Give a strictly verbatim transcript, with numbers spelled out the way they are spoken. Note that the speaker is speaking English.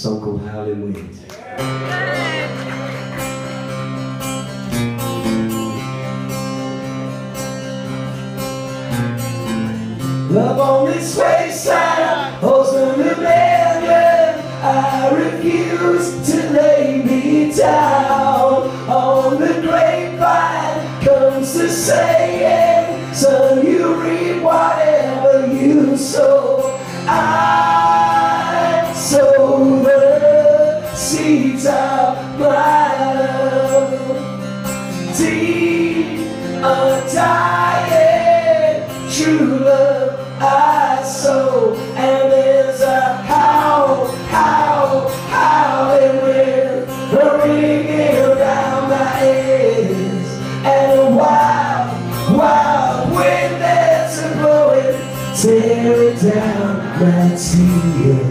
song called Howling Wind. Love on this wayside holds no rebellion. I refuse to lay me down. On the grapevine comes the saying, son, you reap whatever you sow. I sow the seeds of my love, deep, undying, true love I sow. And there's a howl, howl, howling wind ringing around my ears, and a wild, wild wind that's a blowing, tearing down my tears.